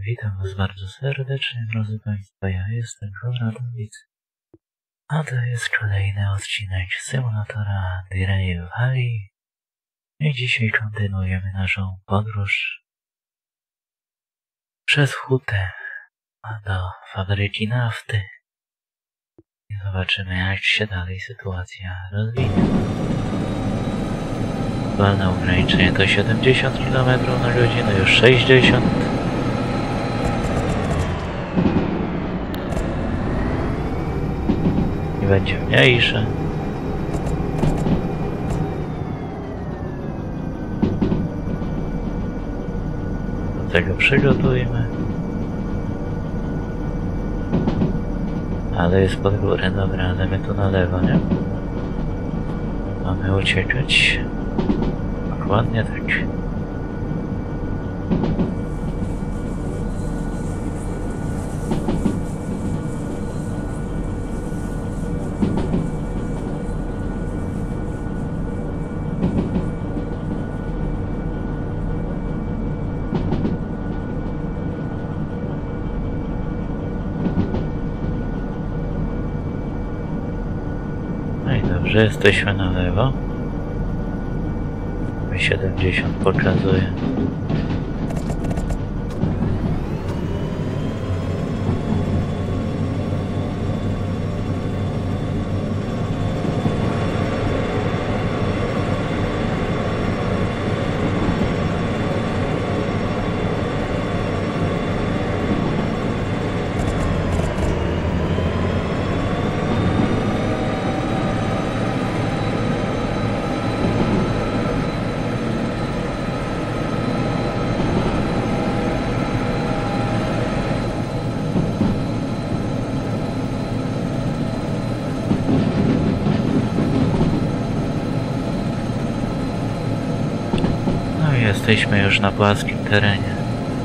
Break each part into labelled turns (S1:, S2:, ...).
S1: Witam Was bardzo serdecznie, drodzy Państwo. Ja jestem Konradowic, a to jest kolejny odcinek symulatora Derail Valley. I dzisiaj kontynuujemy naszą podróż przez hutę do fabryki nafty. I zobaczymy, jak się dalej sytuacja rozwinie. Aktualne ograniczenie to 70 km na godzinę, już 60. I będzie mniejsze. Do tego przygotujmy. Ale jest pod górę, dobra, ale my tu na lewo, nie? Mamy uciekać. Dokładnie tak. No i dobrze, jesteśmy na lewo. 70 pokazuje. Jesteśmy już na płaskim terenie.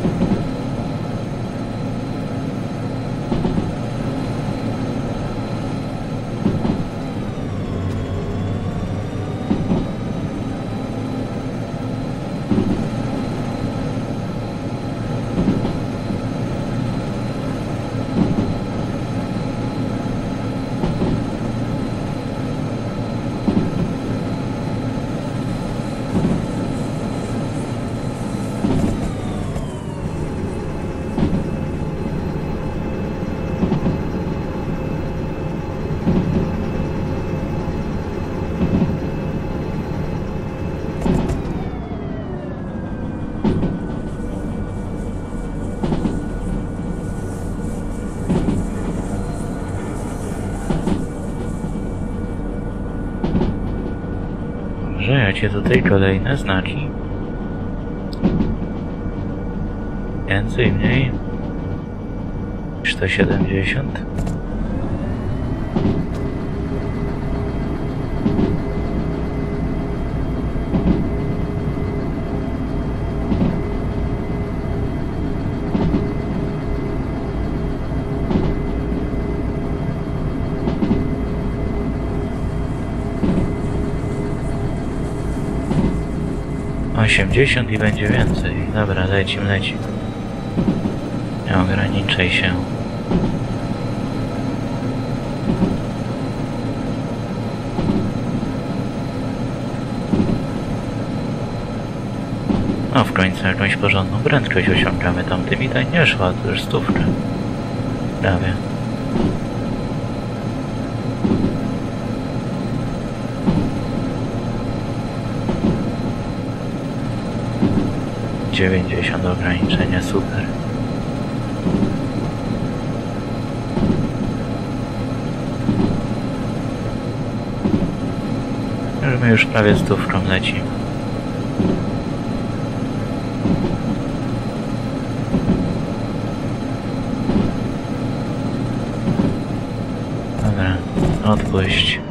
S1: Jakie tutaj kolejne znaki? Więcej, mniej? 170. I będzie więcej. Dobra, lecimy. Nie ograniczaj się. No w końcu jakąś porządną prędkość osiągamy. Tamtymi ta nie szła, to już 100. Prawie. Do ograniczenia, super. My już prawie 100 lecimy. Dobra, odpuść.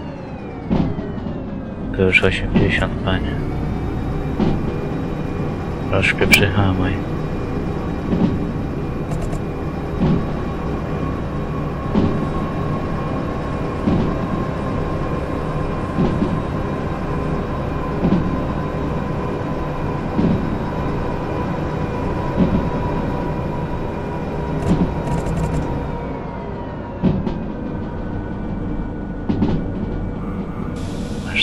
S1: To już 80, panie. Troszkę przyhamuj.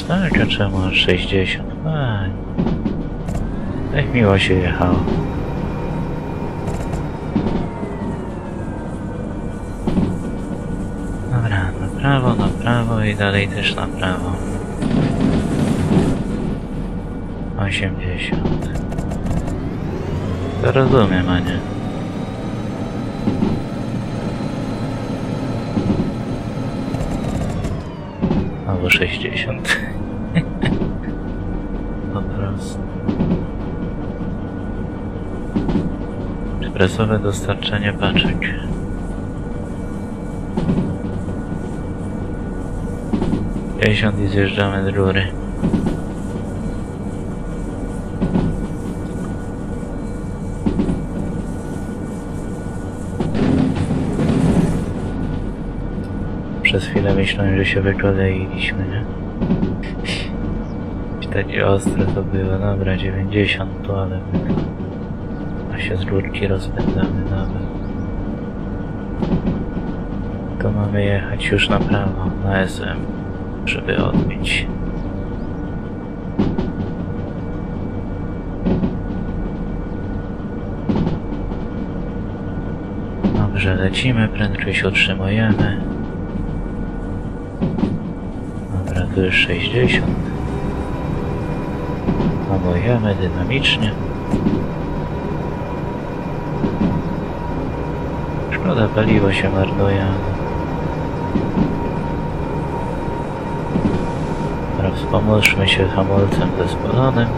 S1: tak? A czemu aż 60? Fajnie. Tak miło się jechało. Dobra, na prawo i dalej też na prawo. 80. To rozumiem, a nie? Albo 60. Po prostu. Ekspresowe dostarczenie paczek. I zjeżdżamy z rury. Przez chwilę myślałem, że się wykoleiliśmy, nie? I takie ostre to było. Dobra, 90 to, ale my to... A się z górki rozpędzamy nawet. To mamy jechać już na prawo, na SM, żeby odbić. Dobrze, lecimy, prędkość utrzymujemy. Dobra, tu już 60. Hamujemy dynamicznie. Szkoda, paliwo się marnuje. Dobra, wspomóżmy się hamulcem zespolonym.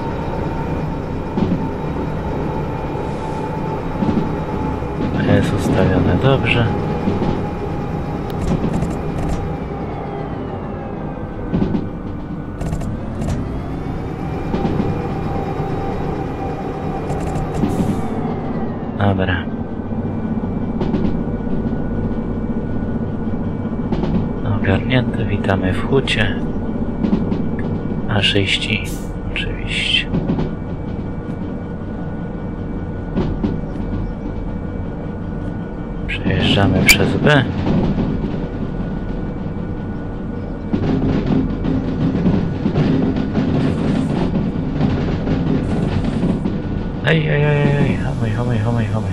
S1: Jest ustawione dobrze. Dobra. Ogarnięte, witamy w hucie. A6 oczywiście. Przejeżdżamy przez B. Ej, hamuj.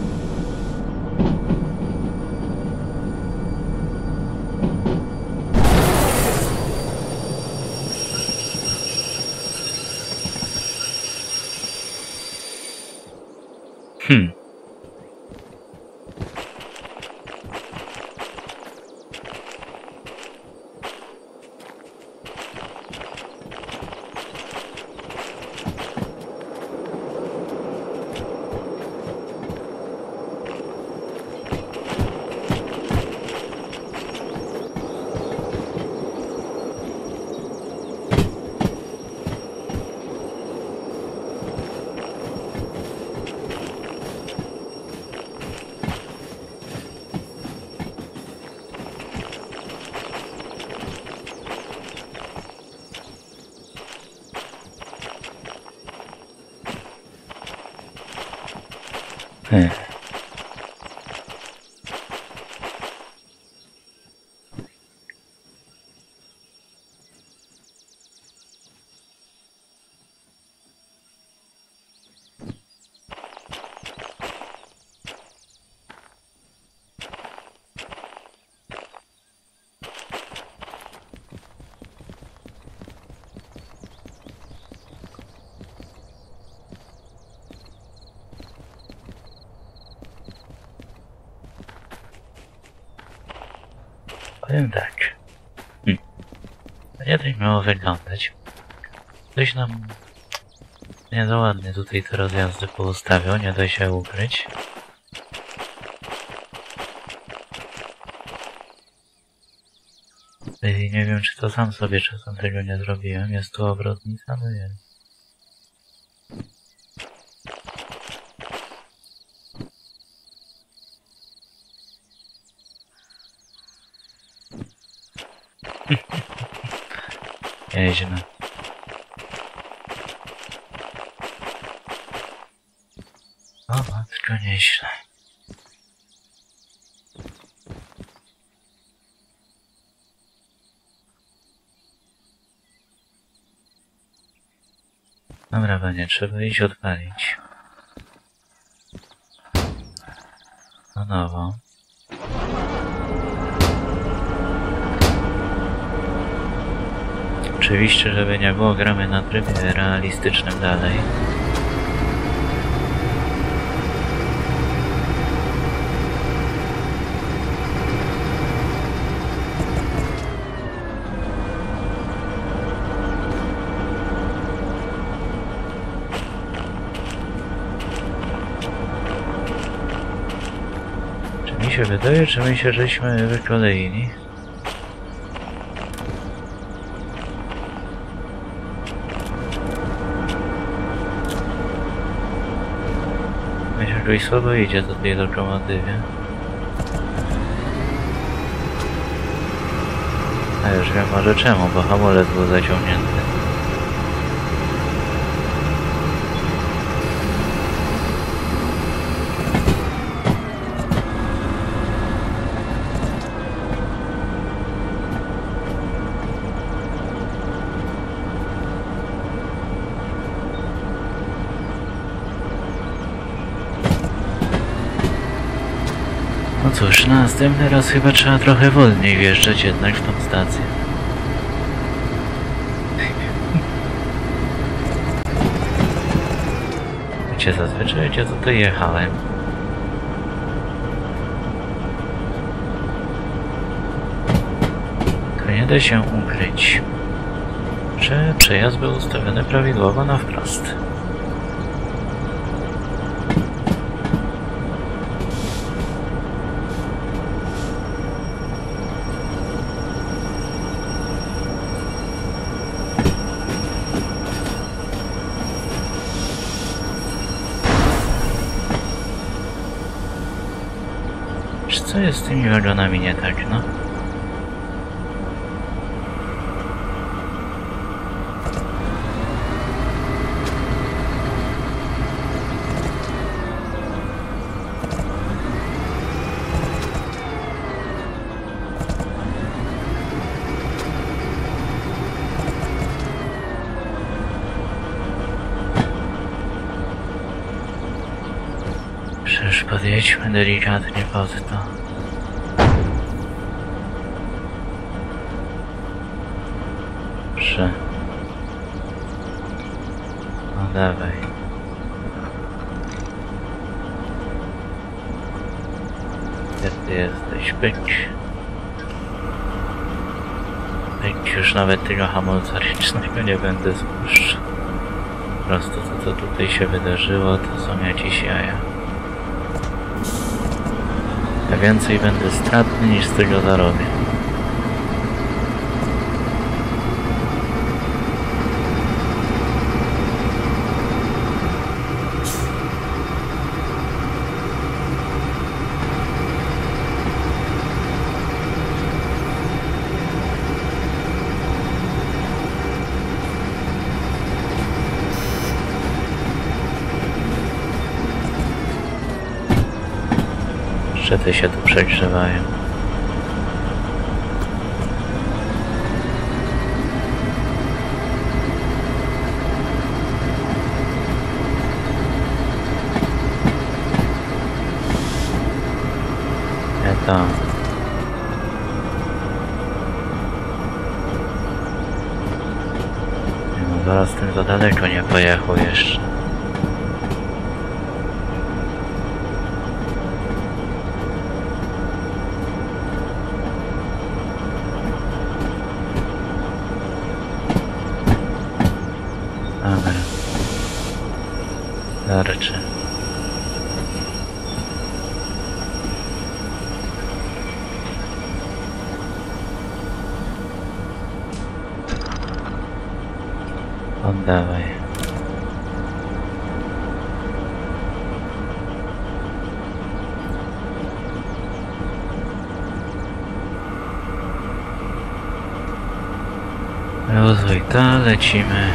S1: Powiem tak. Nie tak miało wyglądać. Ktoś nam nie za ładnie tutaj te rozjazdy poustawiał, nie da się ukryć. I nie wiem, czy to sam sobie czasem tego nie zrobiłem. Jest tu obrotnica, no jest. Jeźdźmy. O matko, nieźle. Dobra, będzie trzeba iść odpalić. Na nowo. Oczywiście, żeby nie było, gramy na trybie realistycznym dalej. Czy mi się wydaje, czy my się żeśmy wykoleili? Jakoś słabo idzie do tej lokomotywie. A już wiem może czemu, bo hamulec był zaciągnięty. No cóż, następny raz chyba trzeba trochę wolniej wjeżdżać jednak w tą stację. Wiecie, zazwyczaj gdzie tutaj jechałem. To nie da się ukryć, że przejazd był ustawiony prawidłowo na wprost. Co jest z tymi wagonami nie tak, no? Przecież podjedźmy delikatnie pod to. Dobrze. No dawaj. Gdzie ty jesteś? Pyć. Pyć, już nawet tego hamulca ręcznego nie będę spuszczał. Po prostu to, co tutaj się wydarzyło, to są jakieś jaja. Ja więcej będę stratny niż z tego zarobię. Szczyty się tu przegrzewają. To. No zaraz tym za daleko nie pojechał jeszcze. Dobra. Starczy. Oddawaj. Rozwój ta, lecimy.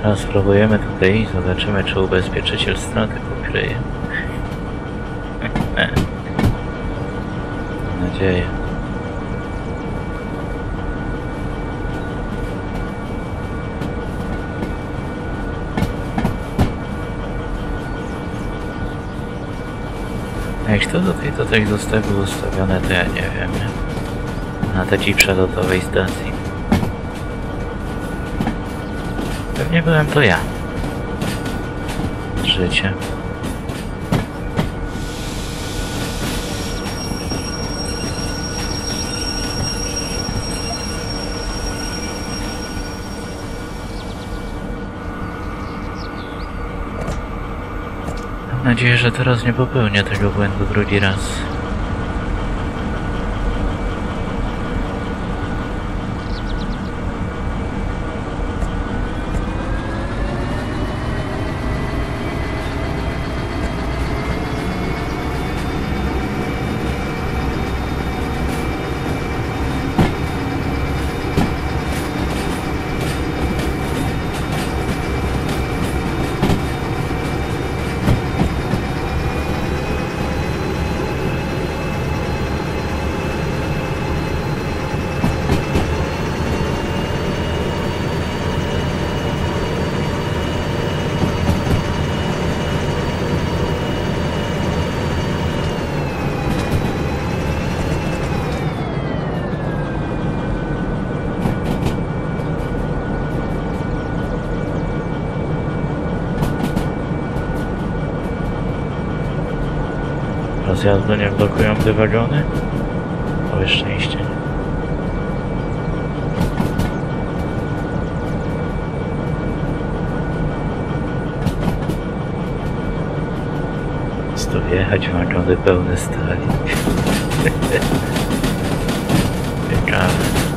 S1: Teraz spróbujemy tutaj i zobaczymy, czy ubezpieczyciel straty pokryje. Mam nadzieję. Jak to tutaj zostawił ustawione, to ja nie wiem, nie? Na takiej przelotowej stacji. Pewnie byłem to ja. Życie. Mam nadzieję, że teraz nie popełnię tego błędu drugi raz. Rozjazdu nie blokują te wagony? Całe szczęście. Tu wjechać, wagony pełne stali. Ciekawe.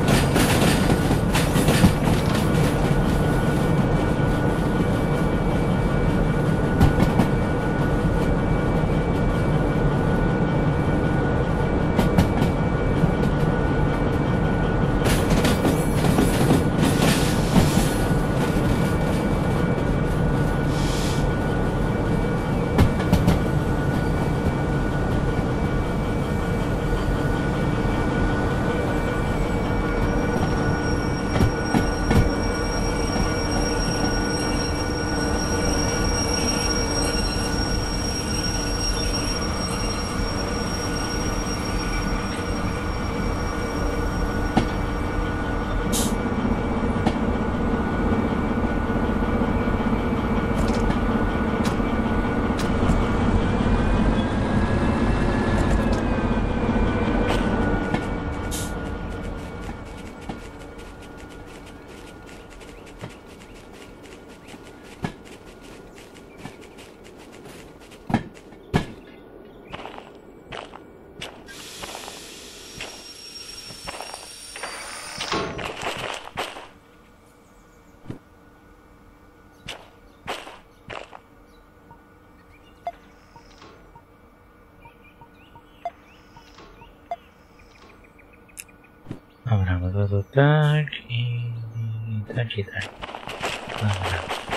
S1: Dobra, no to tak i tak i tak. Dobra.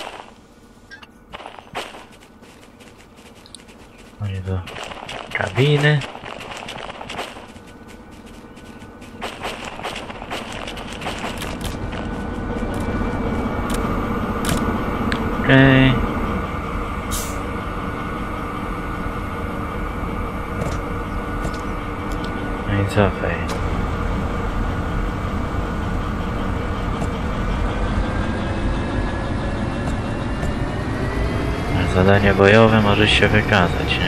S1: Chodź do kabiny. Okej. No i cofaj. Zadanie bojowe możesz się wykazać, nie?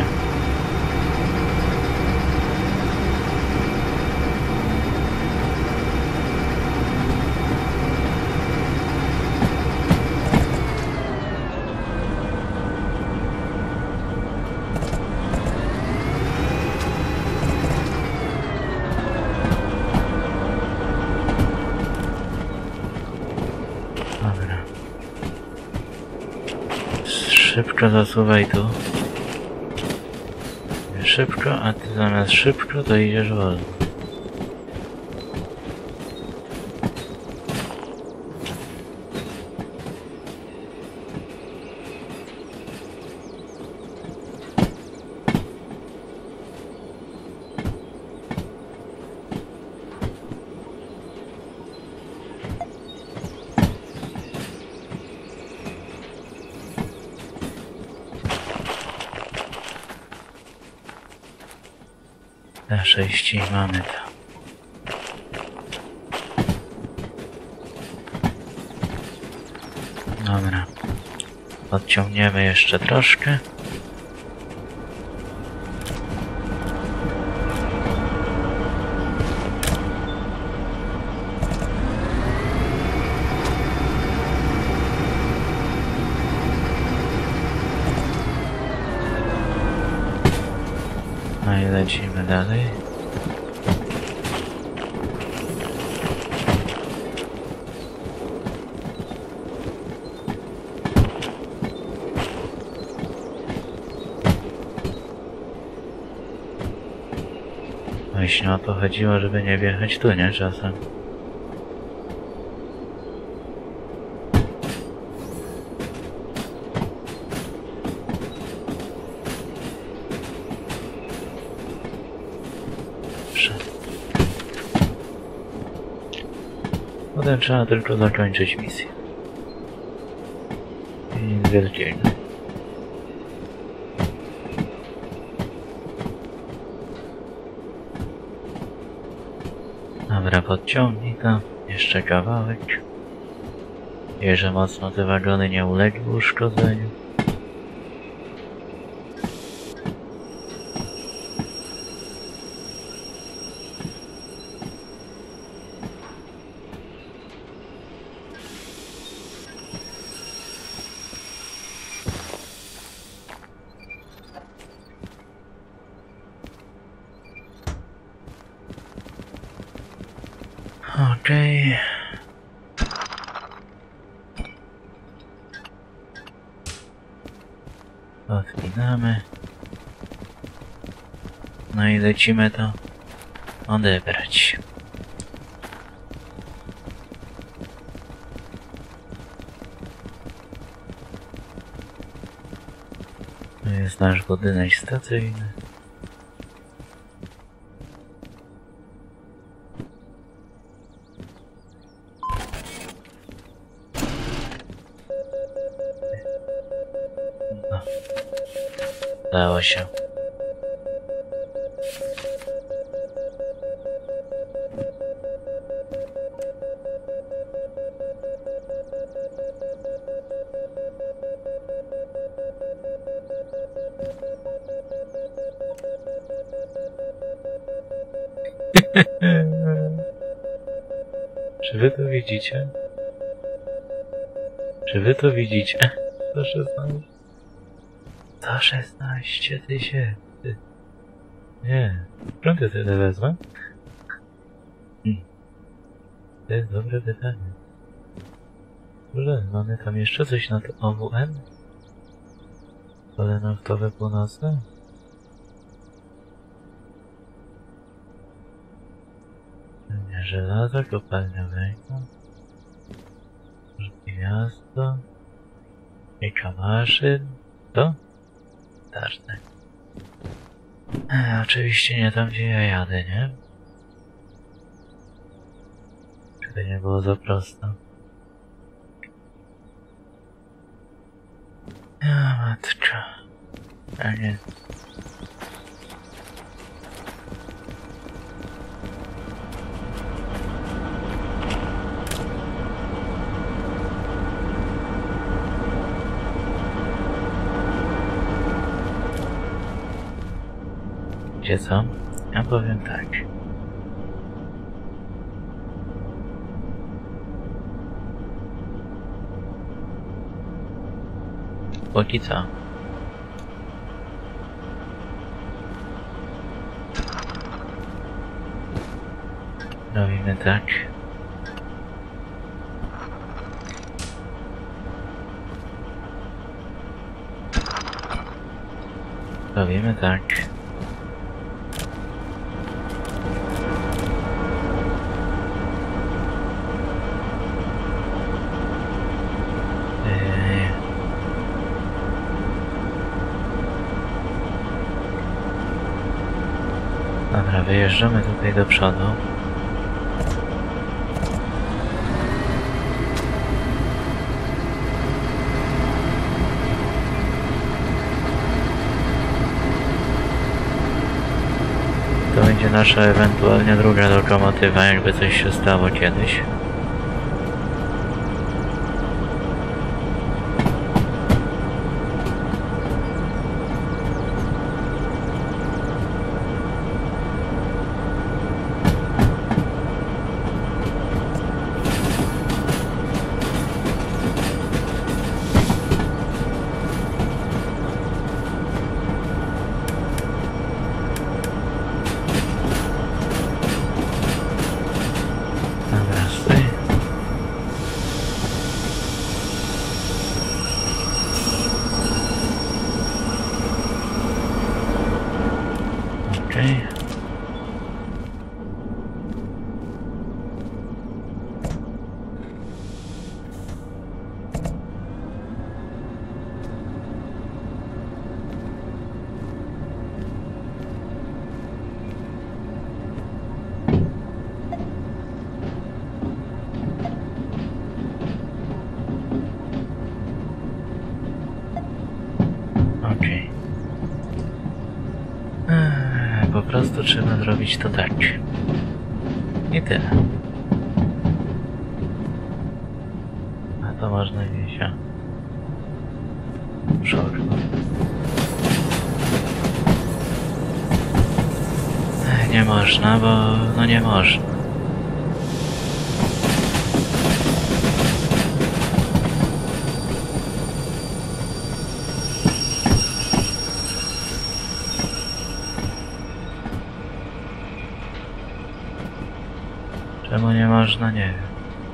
S1: Dobra. Szybko zasuwaj tu. Szybko, a ty zamiast szybko to idziesz wolno. Na6 mamy to. Dobra. Odciągniemy jeszcze troszkę. No i lecimy dalej. Właśnie o to chodziło, żeby nie wjechać tu, nie? Czasem. Potem trzeba tylko zakończyć misję. I nic wielkiego. Dobra, podciągnij to. Jeszcze kawałek. I że mocno te wagony nie uległy uszkodzeniu. Okej. Odpinamy. No i lecimy to odebrać. To jest nasz budynek stacyjny. No. Udało się. Czy wy to widzicie? Czy wy to widzicie? 116. 116 tysięcy. Nie. Skąd ja tyle wezmę? To jest dobre pytanie. Dobrze, mamy tam jeszcze coś na to OWN? Pole naftowe północne? Żelazo, kopalnia węgla, miasto, kilka maszyn, to? Ważne. Oczywiście nie tam, gdzie ja jadę, nie? Żeby nie było za prosto. Ja matka. A nie. Wiecie co? Ja powiem tak. Póki co. Robimy tak. Robimy tak. Dobra, wyjeżdżamy tutaj do przodu. To będzie będzie nasza ewentualnie druga lokomotywa, jakby coś się stało kiedyś. Po prostu trzeba zrobić to tak. I tyle. A to można gdzieś, nie można, bo no nie można. Czemu nie można, nie wiem.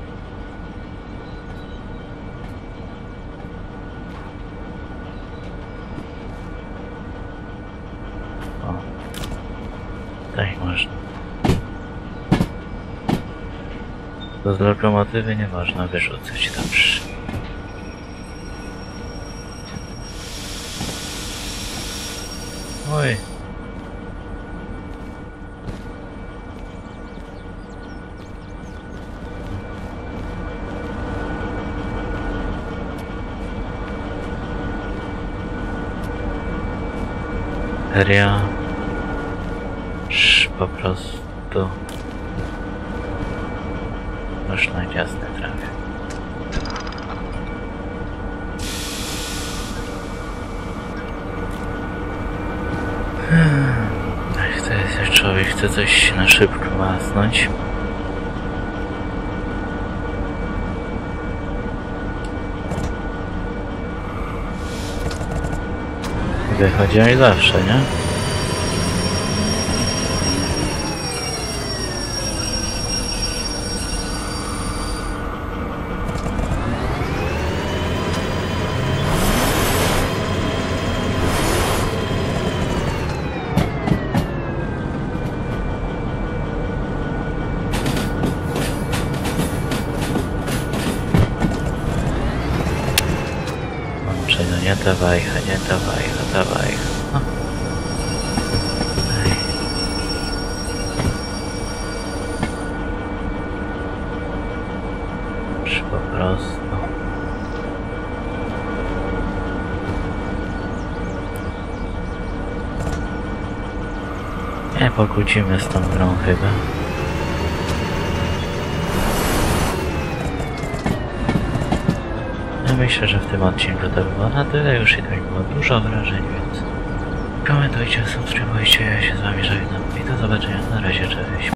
S1: O. Tak można. To z lokomotywy nie można wyrzucać, dobrze. Oj. Seria po prostu już na ciasne trawie. Człowiek chce coś na szybko masnąć. Wychodzi jak zawsze, nie? No nie ta wajcha, nie ta wajcha, ta wajcha. No. Już po prostu. Nie pokłócimy z tą grą chyba. Myślę, że w tym odcinku to było na tyle, już i tak było dużo wrażeń, więc komentujcie, subskrybujcie, ja się z wami żegnam i do zobaczenia, na razie, cześć.